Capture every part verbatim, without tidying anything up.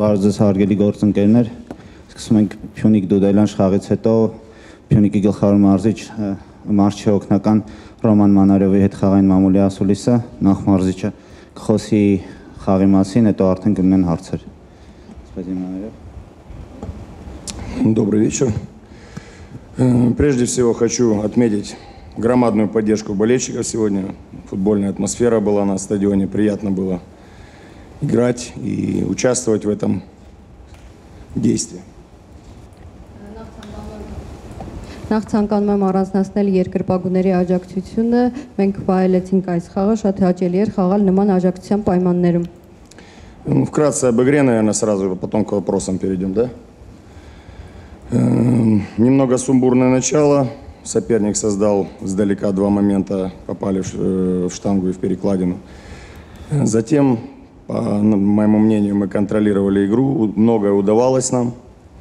Վարդուս հարգելի գործընկերներ, սկսում ենք Փյունիկ Դուդելան խաղից հետո Փյունիկի գլխավոր մարզիչ մարզչի օգնական Ռոման Մանարյովի հետ խաղային մամուլի ասուլիսը, նախ մարզիչը կխոսի խաղի մասին, հետո արդեն կլինեն հարցեր։ Добрый вечер. Прежде всего хочу отметить громадную поддержку болельщиков сегодня. Футбольная атмосфера была на стадионе, приятно было играть и участвовать в этом действии. Նախ ցանկանում եմ առանձնացնել երկրպագուների աջակցությունը, մենք վայելեցինք այս խաղը, շատ հաճելի էր խաղալ նման աջակցության պայմաններում։ Вкратце об игре, наверное, сразу, потом к вопросам перейдем, да? Немного сумбурное начало. Соперник создал сдалека два момента, попали в штангу и в перекладину. Затем, по моему мнению, мы контролировали игру, многое удавалось нам.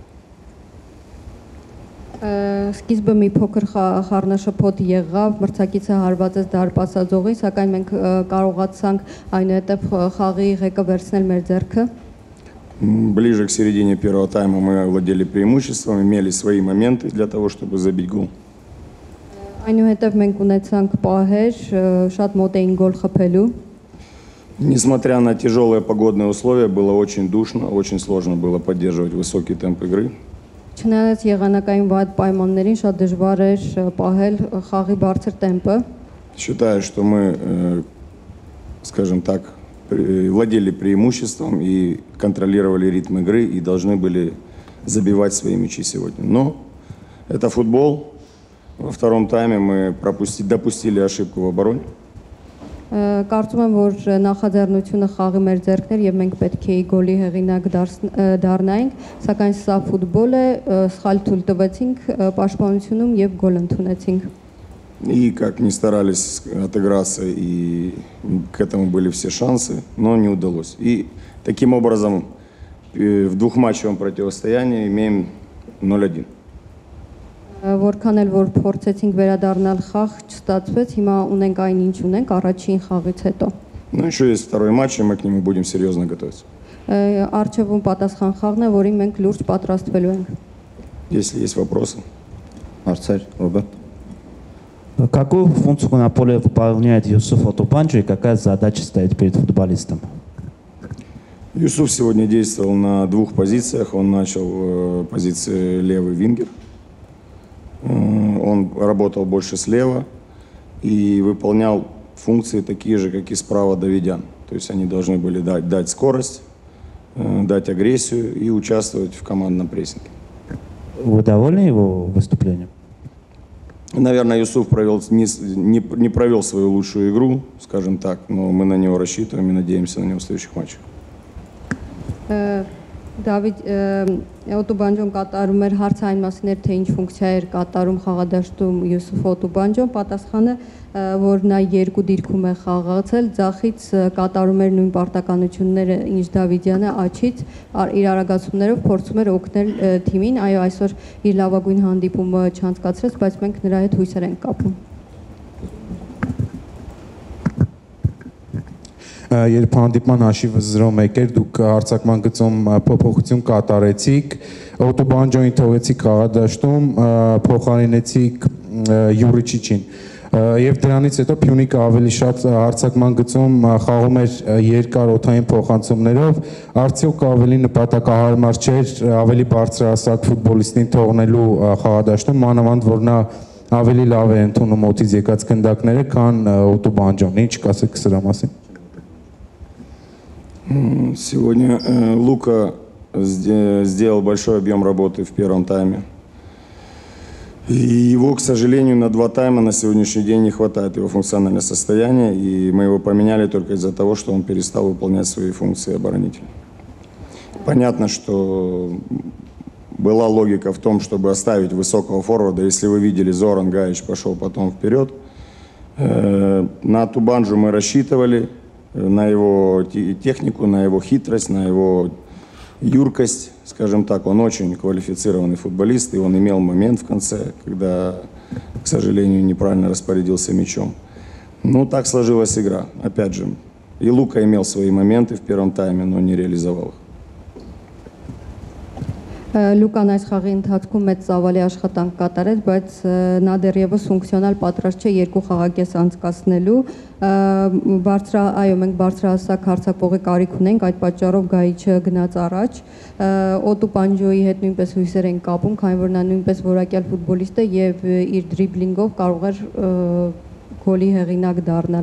Սկիզբը մի փոքր խառնաշփոթ եղավ, մրցակիցը հարվածեց դարպասաձողին, սակայն մենք կարողացանք այնուհետև խաղի ղեկը վերցնել մեր ձեռքը։ Ближе к середине первого тайма мы владели преимуществом, имели свои моменты для того, чтобы забить гол. Այնուհետև մենք ունեցանք պահեր, շատ մոտ էին գոլ խփելու։ Несмотря на тяжелые погодные условия, было очень душно, очень сложно было поддерживать высокий темп игры. Չնայած եղանակային վատ պայմաններին շատ դժվար էր պահել խաղի բարձր տեմպը։ Считаю, что мы, скажем так, владели преимуществом и контролировали ритм игры и должны были забивать свои мячи сегодня. Но это футбол. Во втором тайме мы пропустили, допустили ошибку в обороне. Կարծում եմ, որ նախաձեռնությունը խաղի մեր ձեռքներ եւ մենք պետք է գոլի հեղինակ դառնայինք, սակայն սա ֆուտբոլ է, սխալ թույլ տվեցինք պաշտպանությունում եւ գոլ ընդունեցինք։ И как ни старались отыграться, и к этому были все шансы, но не удалось. И таким образом в двухматчевом противостоянии имеем ноль один. Որքան էլ որ փորձեցինք վերադառնալ խաղ չստացվեց, հիմա ունենք այն ինչ ունենք առաջին խաղից հետո։ Ну еще есть второй матч, и мы к нему будем серьезно готовиться. Արժևում պատասխան խաղն է, որին մենք լուրջ պատրաստվելու ենք։ Если есть вопросы. Հարցեր, Ռոբերտ։ Какую функцию на поле выполняет Юсуф Отубанджо и какая задача стоит перед футболистом? Юсуф сегодня действовал на двух позициях. Он начал позиции левый вингер. Он работал больше слева и выполнял функции такие же, как и справа Давидян. То есть они должны были дать, дать скорость, дать агрессию и участвовать в командном прессинге. Вы довольны его выступлением? Наверное, Юсуф провел, не, не, не провел свою лучшую игру, скажем так, но мы на него рассчитываем и надеемся на него в следующих матчах. Դավիթ Օտուբանջոն կատարում էր հարցային մասին էր, թե ինչ ֆունկցիա էր կատարում խաղադաշտում Յուսուֆ Օտուբանջոն, պատասխանը, որ նա երկու դիրքում է խաղացել, ձախից կատարում էր նույն պարտականությունները, ինչ Դավիթյանը, աչից իր արագացումներով փորձում էր օգնել թիմին, այո, այսօր իր լավագույն հանդիպումը չանցկացրեց, բայց մենք նրա հետ հույսեր ենք կապում։ Երբ հանդիպման հաշիվը զրո մեկ էր, դուք հարցակման գծում փոփոխություն կատարեցիք, Օտուբանջոին թողեցիք խաղադաշտում, փոխարինեցիք Յուրիչիչին։ Եվ դրանից հետո Փյունիկը ավելի շատ հարցակման գծում խաղում էր երկար օդային փոխանցումներով, արդյոք ավելի նպատակահարմար չէր ավելի բարձրահասակ ֆուտբոլիստին թողնելու խաղադաշտում, մանավանդ որ նա ավելի լավ է ընդունում օդից եկած գնդակները, քան Օտուբանջոն։ Ինչ կասեք սրա մասին։ Сегодня э, Лука сделал большой объем работы в первом тайме. И его, к сожалению, на два тайма на сегодняшний день не хватает, его функциональное состояние. И мы его поменяли только из-за того, что он перестал выполнять свои функции оборонителя. Понятно, что была логика в том, чтобы оставить высокого форварда. Если вы видели, Зоран Гаич пошел потом вперед. Э, на Тубанджу мы рассчитывали. На его технику, на его хитрость, на его юркость, скажем так. Он очень квалифицированный футболист, и он имел момент в конце, когда, к сожалению, неправильно распорядился мячом. Ну, так сложилась игра. Опять же, и Лука имел свои моменты в первом тайме, но не реализовал их. Լուկան այս խաղի ընթացքում մեծ ծավալի աշխատանք կատարեց, բայց նա դեռևս ֆունկցիոնալ պատրաստ չէ երկու խաղակես անցկացնելու։ Բարձրա, այո, մենք բարձրահասակ հարձակվողի կարիք ունենք, այդ պատճառով Գայիչը գնաց առաջ։ Օտուպանջոյի հետ նույնպես հույսեր են կապում, քանի որ նա նույնպես որակյալ ֆուտբոլիստ է եւ իր դրիբլինգով կարող էր գոլի հեղինակ դառնալ։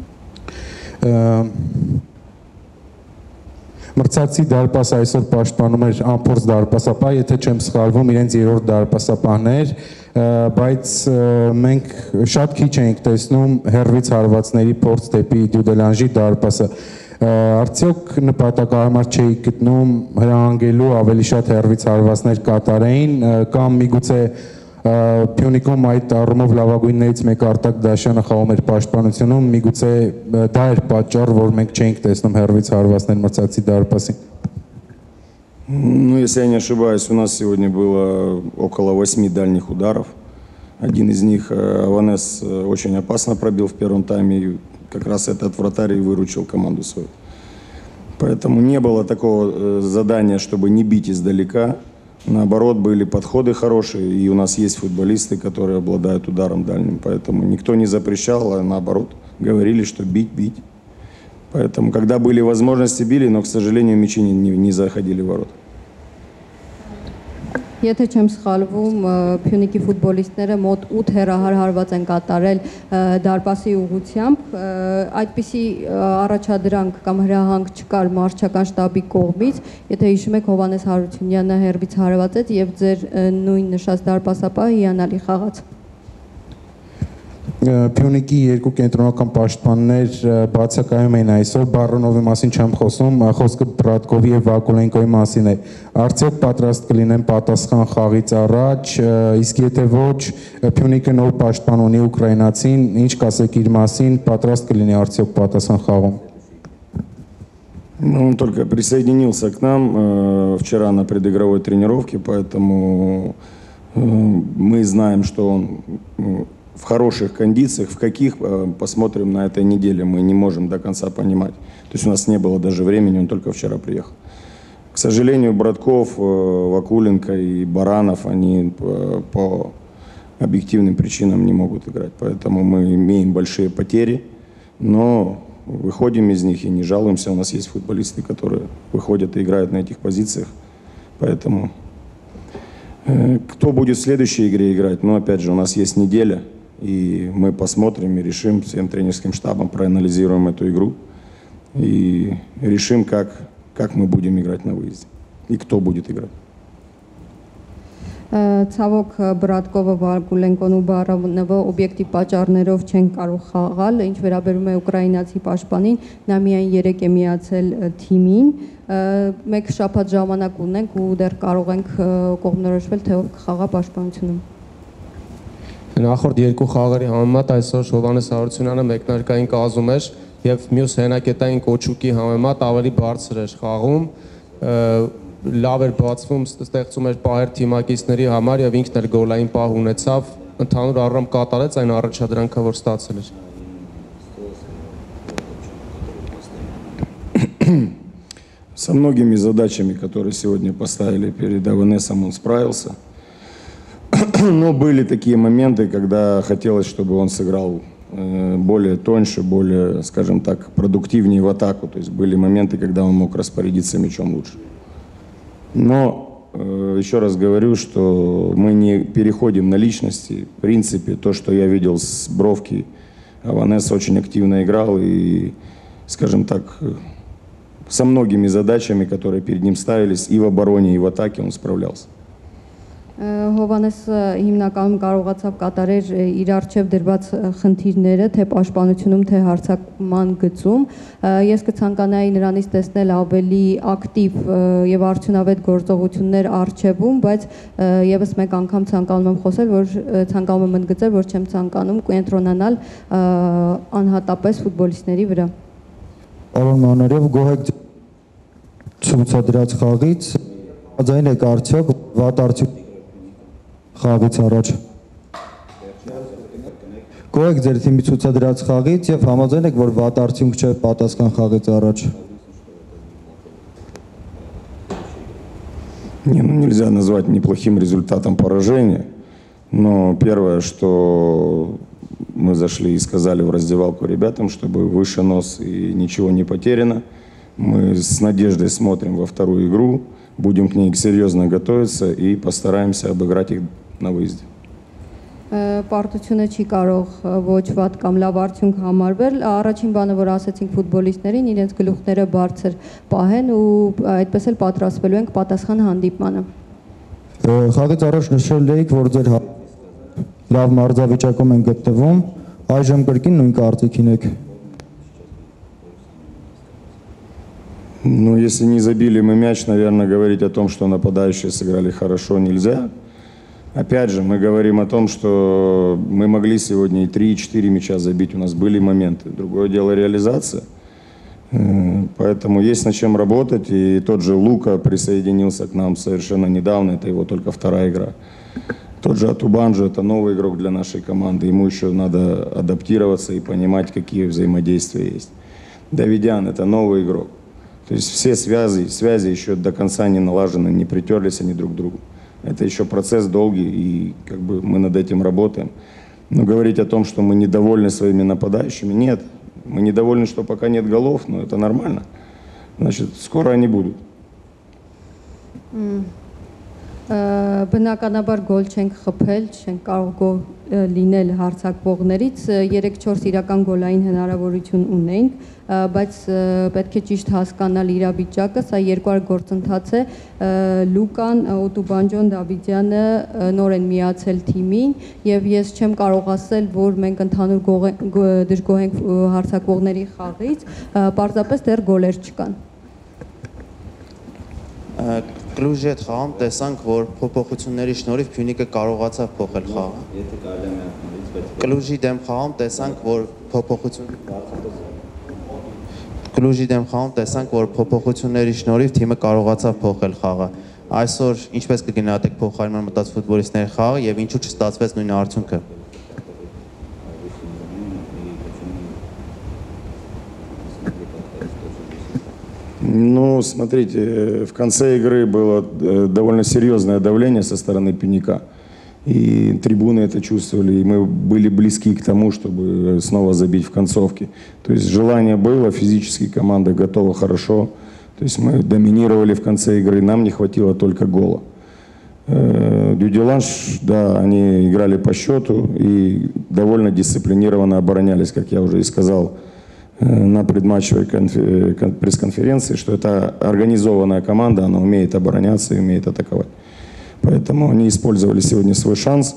Մրցակցի դարպասը այսօր պաշտպանում էր անփորձ դարպասապահ, եթե չեմ սխալվում, իրենց երրորդ դարպասապահն էր, բայց մենք շատ քիչ էինք տեսնում հեռվից հարվածների փորձ դեպի Դյուդելանժի դարպասը։ Արդյոք նպատակահարմար չէի գտնում հրահանգելու ավելի շատ հեռվից հարվածներ կատարեին, կամ միգուցե Փյունիկում այդ առումով լավագույններից մեկը Արտակ Դաշյանը խաղում էր պաշտպանությունում, միգուցե դա էր պատճառ, որ մենք չէինք տեսնում հեռվից հարվածներ մրցակցի դարպասին։ Ну, если я не ошибаюсь, у нас сегодня было около восьми дальних ударов. Один из них Аванес очень опасно пробил в первом тайме, и как раз этот вратарь и выручил команду свою. Поэтому не было такого задания, чтобы не бить издалека. Наоборот, были подходы хорошие, и у нас есть футболисты, которые обладают ударом дальним. Поэтому никто не запрещал, а наоборот, говорили, что бить, бить. Поэтому, когда были возможности, били, но, к сожалению, мячи не, не, не заходили в ворота. Եթե չեմ սխալվում, Փյունիկի ֆուտբոլիստները մոտ ութ հեռահար հարված են կատարել դարպասի ուղղությամբ, այդպիսի առաջադրանք կամ հրահանգ չկար մարզչական շտաբի կողմից, եթե հիշում եք Հովհաննես Հարությունյանը հեռվից հարվածեց եւ ձեր նույն նշած դարպասապահը հիանալի խաղաց։ Փյունիկի երկու կենտրոնական պաշտպաններ բացակայում են այսօր, Բարոնովի մասին չեմ խոսում, խոսքը Բրատկովի եւ Վակուլենկոյի մասին է։ Արդյոք պատրաստ կլինեն պատասխան խաղից առաջ, իսկ եթե ոչ, Փյունիկը նոր պաշտպան ունի ուկրաինացին, ինչ կասեք իր մասին, պատրաստ կլինի արդյոք պատասխան խաղում։ Ну, он только присоединился к нам вчера на предигровой тренировке, поэтому мы знаем, что он в хороших кондициях, в каких, посмотрим на этой неделе, мы не можем до конца понимать. То есть у нас не было даже времени, он только вчера приехал. К сожалению, Братков, Вакуленко и Баранов, они по объективным причинам не могут играть. Поэтому мы имеем большие потери, но выходим из них и не жалуемся. У нас есть футболисты, которые выходят и играют на этих позициях. Поэтому кто будет в следующей игре играть? Ну, опять же, у нас есть неделя. И мы посмотрим и решим всем тренерским штабом, проанализируем эту игру и решим, как, как мы будем играть на выезде и кто будет играть. Ցավոք Բրատկովը, Վակուլենկոն ու Բարոնովը օբյեկտիվ պատճառներով չեն կարող խաղալ, ինչ վերաբերում է ուկրաինացի պաշտպանին, նա միայն երեք է միացել թիմին, մեկ շաբաթ ժամանակ ունենք ու դեռ կարող ենք կողմնորոշվել, թե ով կխաղա պաշտպանությունում։ Նախորդ երկու խաղերի համեմատ այսօր Հովհաննես Հարությունյանը մեկնարկային կազմում էր եւ մյուս հենակետային Կոչուկի համեմատ ավելի բարձր էր խաղում, լավ էր բացվում, ստեղծում էր պահեր թիմակիցների համար եւ ինքն էլ գոլային պահ ունեցավ, ընդհանուր առմամբ կատարեց այն առաջադրանքը, որ ստացել էր։ Со многими задачами, которые сегодня поставили перед Аванесом, он справился. Но были такие моменты, когда хотелось, чтобы он сыграл более тоньше, более, скажем так, продуктивнее в атаку. То есть были моменты, когда он мог распорядиться мячом лучше. Но еще раз говорю, что мы не переходим на личности. В принципе, то, что я видел с Бровки, Аванес очень активно играл и, скажем так, со многими задачами, которые перед ним ставились, и в обороне, и в атаке он справлялся. Հովհաննեսը հիմնականում կարողացավ կատարել իր առջև դրված խնդիրները, թե պաշտպանությունում, թե հարձակման գծում։ Ես կցանկանայի նրանից տեսնել ավելի ակտիվ եւ արդյունավետ գործողություններ առջևում, բայց եւս մեկ անգամ ցանկանում եմ խոսել, որ ցանկանում եմ ընդգծել, որ չեմ ցանկանում կենտրոնանալ անհատապես ֆուտբոլիստների վրա։ Պարոն Մանարև, գոհ ցուցադրած խաղից, ձայն եք արդյոք վատ արդյունք խաղից առաջ։ Գոհ եք ձեր թիմի ցուցադրած խաղից եւ համաձայն եք, որ վատ արդյունք չէ պատասխան խաղից առաջ։ Не, ну нельзя назвать неплохим результатом поражения. Но первое, что мы зашли и сказали в раздевалку ребятам, чтобы выше нос и ничего не потеряно. Мы с надеждой смотрим во вторую игру, будем к ней серьезно готовиться и постараемся обыграть их на выезде. Պարտությունը չի կարող ոչ վատ կամ լավ արդյունք համարվել։ Առաջին բանը, որ ասացինք ֆուտբոլիստներին, իրենց գլուխները բարձր պահեն ու այդպես էլ պատրաստվելու ենք պատասխան հանդիպմանը։ Խաղից առաջ նշել էիք, որ ձեր լավ մարզավիճակում են գտնվում, այժմ կրկին նույն կարծիքին եք։ Ну, если не забили мы мяч, наверное, говорить о том, что нападающие сыграли хорошо, нельзя. Опять же, мы говорим о том, что мы могли сегодня и три, и четыре мяча забить, у нас были моменты. Другое дело реализация. Поэтому есть над чем работать. И тот же Лука присоединился к нам совершенно недавно, это его только вторая игра. Тот же Атубанджо, это новый игрок для нашей команды. Ему еще надо адаптироваться и понимать, какие взаимодействия есть. Давидян, это новый игрок. То есть все связи, связи еще до конца не налажены, не притерлись они друг к другу. Это еще процесс долгий, и как бы мы над этим работаем. Но говорить о том, что мы недовольны своими нападающими, нет. Мы недовольны, что пока нет голов, но это нормально. Значит, скоро они будут. Բնականաբար գոլ չենք խփել, չենք կարող գոլ լինել հարձակվողներից, երեք-չորս իրական գոլային հնարավորություն ունենք, բայց պետք է ճիշտ հասկանալ իրավիճակը, սա երկար գործընթաց է, Լուկան, Օտուբանջոն, Դավիդյանը նոր են միացել թիմին եւ ես չեմ կարող ասել, որ մենք ընդհանուր դժգոհ ենք հարձակվողների խաղից, պարզապես դեռ գոլեր չկան։ Կլուժի հետ խաղում տեսանք, որ փոփոխությունների շնորհիվ Փյունիկը կարողացավ փոխել խաղը։ Եթե կարելի է միացնելից, բայց Կլուժի դեմ խաղում տեսանք, որ փոփոխություն Կլուժի դեմ խաղում տեսանք, որ փոփոխությունների շնորհիվ թիմը կարողացավ փոխել խաղը։ Այսօր ինչպես կգնահատեք փոխարինման մտած ֆուտբոլիստների խաղը եւ ինչու չստացվեց նույն արդյունքը։ Ну, смотрите, в конце игры было довольно серьезное давление со стороны Пеника. И трибуны это чувствовали, и мы были близки к тому, чтобы снова забить в концовке. То есть желание было, физически команда готова хорошо. То есть мы доминировали в конце игры, нам не хватило только гола. Дюдиланш, да, они играли по счету и довольно дисциплинированно оборонялись, как я уже и сказал на предматчевой пресс-конференции, что это организованная команда, она умеет обороняться и умеет атаковать. Поэтому они использовали сегодня свой шанс.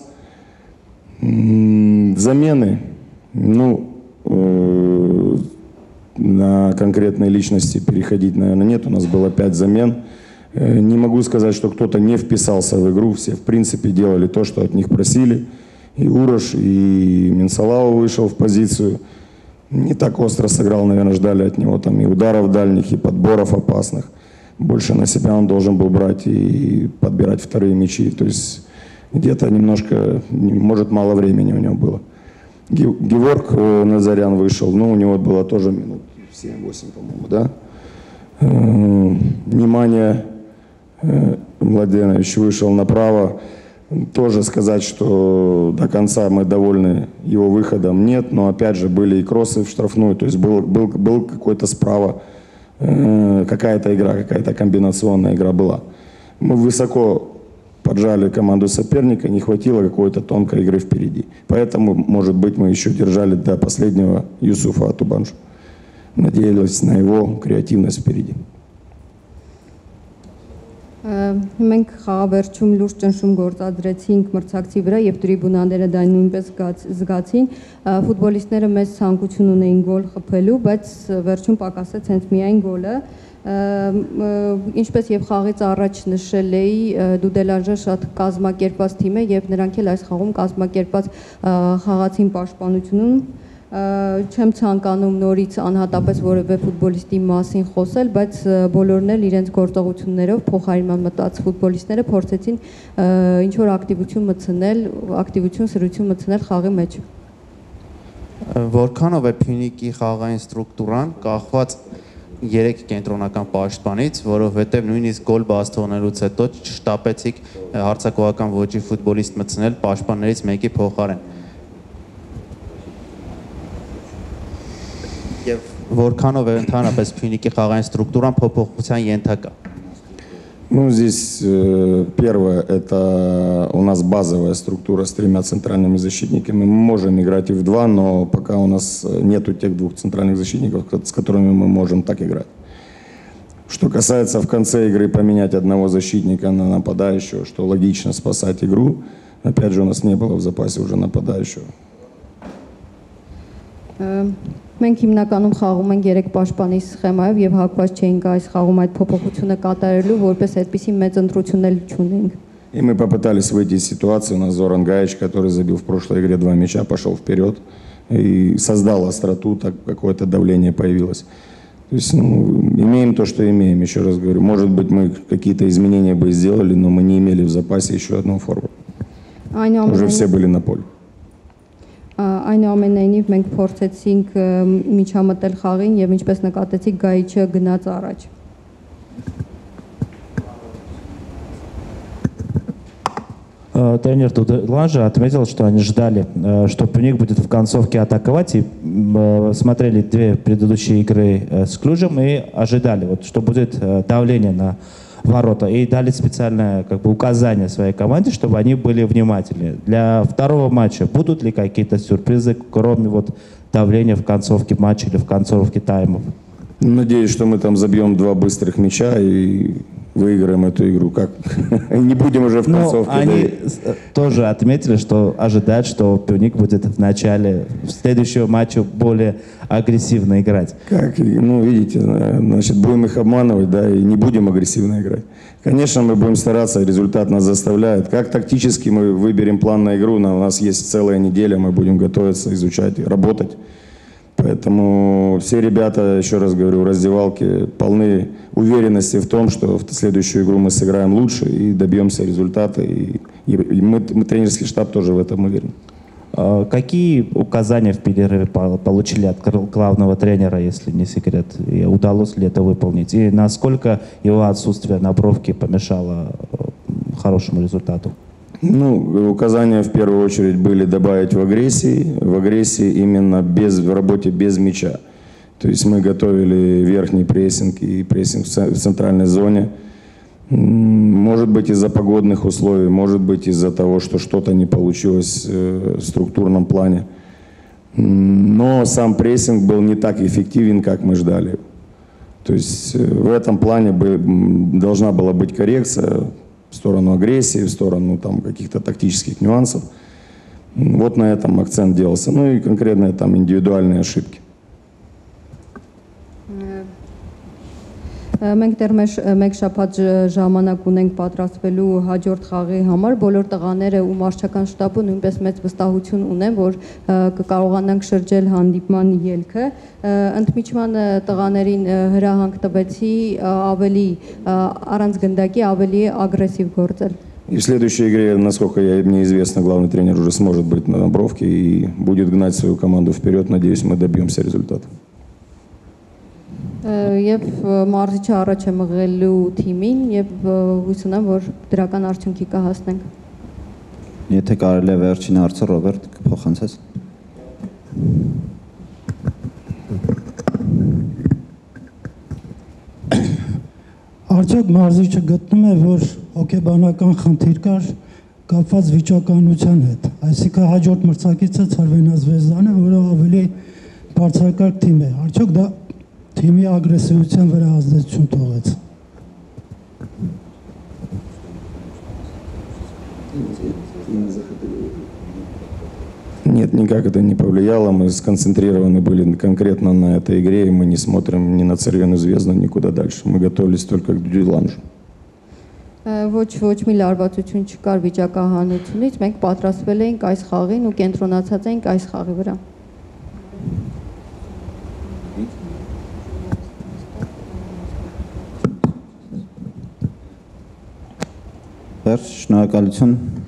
Замены, ну, э, на конкретные личности переходить, наверное, нет. У нас было пять замен. Э, не могу сказать, что кто-то не вписался в игру. Все, в принципе, делали то, что от них просили. И Урош, и Минсалау вышел в позицию. Не так остро сыграл, наверное, ждали от него там и ударов дальних, и подборов опасных. Больше на себя он должен был брать и подбирать вторые мячи. То есть где-то немножко, может, мало времени у него было. Геворг Назарян вышел, ну, у него было тоже минут семь-восемь, по-моему, да? Внимание, Младенович вышел направо. Тоже сказать, что до конца мы довольны его выходом, нет, но опять же были и кроссы в штрафную, то есть был, был, был какой-то справа, э, какая-то игра, какая-то комбинационная игра была. Мы высоко поджали команду соперника, не хватило какой-то тонкой игры впереди. Поэтому, может быть, мы еще держали до последнего Юсуфа Атубанджо. Надеялись на его креативность впереди. Մենք խաղավերջում լուրջ ճնշում գործադրեցինք մրցակցի վրա եւ տրիբունաները դա նույնպես զգացին։ Ֆուտբոլիստները մեծ ցանկություն ունեին գոլ խփելու, բայց վերջում պակասեց հենց միայն գոլը։ Ինչպես եւ խաղից առաջ նշել էի, Դուդելանժը շատ կազմակերպված թիմ է եւ նրանք էլ այս խաղում կազմակերպված խաղացին պաշտպանությունում։ Չեմ ցանկանում նորից անհատապես որևէ ֆուտբոլիստի մասին խոսել, բայց բոլորն էլ իրենց գործողություններով փոխարինման մտած ֆուտբոլիստները փորձեցին ինչ որ ակտիվություն մտցնել, ակտիվություն, սրություն մտցնել խաղի մեջ։ Որքանով է Փյունիկի խաղային ստրուկտուրան կախված երեք կենտրոնական պաշտպանից, որովհետև նույնիսկ գոլ բաց թողնելուց հետո չշտապեցիք հարձակողական ոճի ֆուտբոլիստ մտցնել պաշտպաններից մեկի փոխարեն։ Եվ որքանով է ընդհանրապես Փյունիկի խաղային ստրուկտուրան փոփոխության ենթակա։ Ну, здесь э, первое, это у нас базовая структура с тремя центральными защитниками. Мы можем играть и в два, но пока у нас нету тех двух центральных защитников, с которыми мы можем так играть. Что касается в конце игры поменять одного защитника на нападающего, что логично спасать игру, опять же у нас не было в запасе уже нападающего. Մենք հիմնականում խաղում ենք երեք պաշտպանի սխեմայով եւ հակված չենք այս խաղում այդ փոփոխությունը կատարելու, որպես այդպիսի մեծ ընտրություն էլ չունենք։ И мы попытались выйти из ситуации. У нас Зоран Гаич, который забил в прошлой игре два мяча, пошел вперед и создал остроту, так какое-то давление появилось. То есть, ну, имеем то, что имеем, еще раз говорю. Может быть, мы какие-то изменения бы сделали, но мы не имели в запасе еще одного форварда. Уже все были на поле. Այնուամենայնիվ մենք փորձեցինք միջամտել խաղին եւ ինչպես նկատեցիք Գայիչը գնաց առաջ։ Тренер Дуделанжа отметил, что они ждали, что Пюник будет в концовке атаковать, и смотрели две предыдущие игры с Клюжем и ожидали, вот, что будет давление на ворота, и дали специальное как бы, указание своей команде, чтобы они были внимательны. Для второго матча будут ли какие-то сюрпризы, кроме вот, давления в концовке матча или в концовке таймов? Надеюсь, что мы там забьем два быстрых мяча и выиграем эту игру. Как? Не будем уже в концовке. Ну, они тоже отметили, что ожидают, что Пюник будет в начале в следующего матча более агрессивно играть. Как? Ну, видите, значит, будем их обманывать, да, и не будем агрессивно играть. Конечно, мы будем стараться, результат нас заставляет. Как тактически мы выберем план на игру, у нас есть целая неделя, мы будем готовиться, изучать, работать. Поэтому все ребята, еще раз говорю, в раздевалке полны уверенности в том, что в следующую игру мы сыграем лучше и добьемся результата. И, и, и мы, мы, тренерский штаб, тоже в этом уверен. Какие указания в перерыве получили от главного тренера, если не секрет? И удалось ли это выполнить? И насколько его отсутствие на бровке помешало хорошему результату? Ну, указания в первую очередь были добавить в агрессии, в агрессии именно без, в работе без мяча. То есть мы готовили верхний прессинг и прессинг в центральной зоне. Может быть из-за погодных условий, может быть из-за того, что что-то не получилось в структурном плане. Но сам прессинг был не так эффективен, как мы ждали. То есть в этом плане должна была быть коррекция в сторону агрессии, в сторону там каких-то тактических нюансов. Вот на этом акцент делался. Ну и конкретные там индивидуальные ошибки. Մենք դեռ մեկ շաբաթ ժամանակ ունենք պատրաստվելու հաջորդ խաղի համար, բոլոր տղաները ու մարզչական շտաբը նույնպես մեծ վստահություն ունեն, որ կկարողանանք շրջել հանդիպման ելքը։ Ընդմիջման տղաներին հրահանգ տվեցի ավելի առանց գնդակի ավելի ագրեսիվ գործել։ И в следующей игре, насколько я, мне известно, главный тренер уже сможет быть на бровке и будет гнать свою команду вперед. Надеюсь, мы добьемся результата. Եվ մարզիչը առաջ է մղելու թիմին եւ հույս ունեմ, որ դրական արդյունքի կհասնենք։ Եթե կարելի է վերջին հարցը Ռոբերտ կփոխանցես։ Արդյոք մարզիչը գտնում է, որ հոգեբանական խնդիր կար կապված վիճակայնության հետ։ Այսինքն հաջորդ մրցակիցը Ցարվենա Զվեզդան է, որը ավելի բարձրակարգ թիմ է։ Արդյոք դա թիմի ագրեսիվության վրա ազդեցություն թողեց։ Нет, никак это не повлияло. Мы сконцентрированы были конкретно на этой игре, и мы не смотрим ни на Цервену Звезду, никуда дальше. Мы готовились только к Дуделанжу. Ոչ ոչ մի լարվածություն չկար վիճակահանությունից, մենք պատրաստվել էինք այս խաղին ու կենտրոնացած էինք այս խաղի վրա։ Վերջ, շնորհակալություն։